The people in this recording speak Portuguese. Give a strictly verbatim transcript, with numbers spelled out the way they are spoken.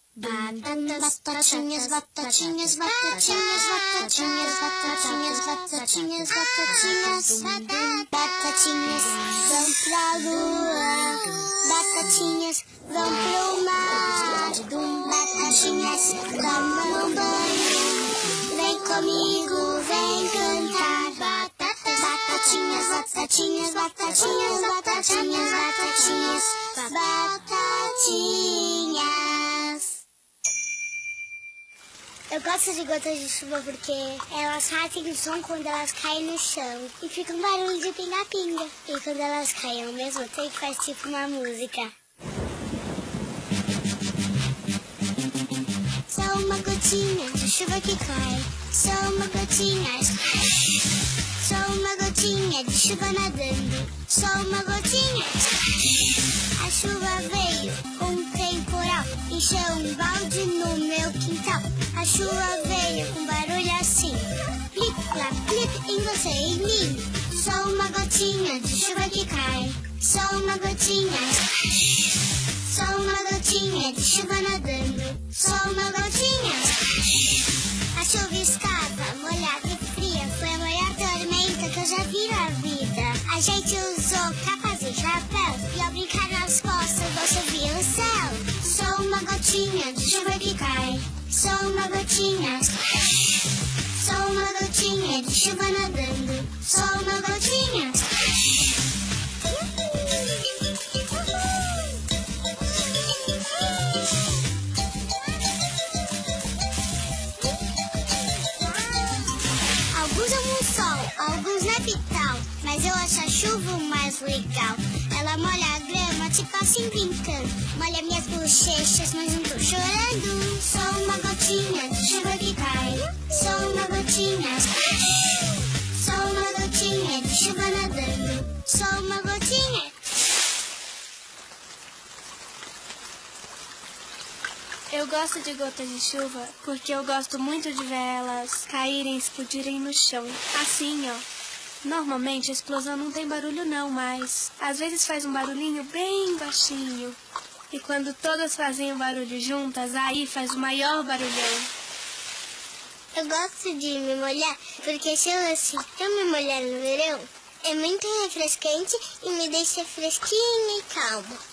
Batatas, batatinhas, batatinhas, batatinhas, batatinhas, batatinhas, batatinhas, batatinhas, batatinhas vão pra lua, batatinhas vão pro mar, batatinhas tomam banho, vem comigo, vem cantar. Batatas, batatinhas, batatinhas, batatinhas, batatinhas, batatinhas, batatinhas. Eu gosto de gotas de chuva porque elas fazem som quando elas caem no chão e fica um barulho de pinga-pinga. E quando elas caem ao mesmo tempo faz tipo uma música. Só uma gotinha de chuva que cai, só uma gotinha, só uma gotinha de chuva nadando, só uma gotinha. A chuva veio com um temporal, encheu um balde no meu quintal. A chuva veio com barulho assim, plip, plap, plip, em você e em mim. Só uma gotinha de chuva que cai, só uma gotinha, só uma gotinha de chuva nadando, só uma gotinha. A chuva estava molhada e fria, foi a maior tormenta que eu já vi na vida. A gente usou capas e chapéus e ao brincar nas costas você via o céu. Só uma gotinha de chuva que cai, só uma gotinha, só uma gotinha de chuva nadando, só uma gotinha. Alguns amam o sol, alguns na vital, mas eu acho a chuva o mais legal. Ela molha a grama, tipo assim brincando, molha minhas bochechas, mas não tô chorando. Só uma gotinha de chuva que cai, só uma gotinha, só uma gotinha de chuva nadando, só uma gotinha. Eu gosto de gotas de chuva porque eu gosto muito de ver elas caírem e explodirem no chão. Assim, ó. Normalmente a explosão não tem barulho não, mas às vezes faz um barulhinho bem baixinho. E quando todas fazem o barulho juntas, aí faz o maior barulhão. Eu gosto de me molhar porque se eu assim, eu me molhar no verão, é muito refrescante e me deixa fresquinha e calma.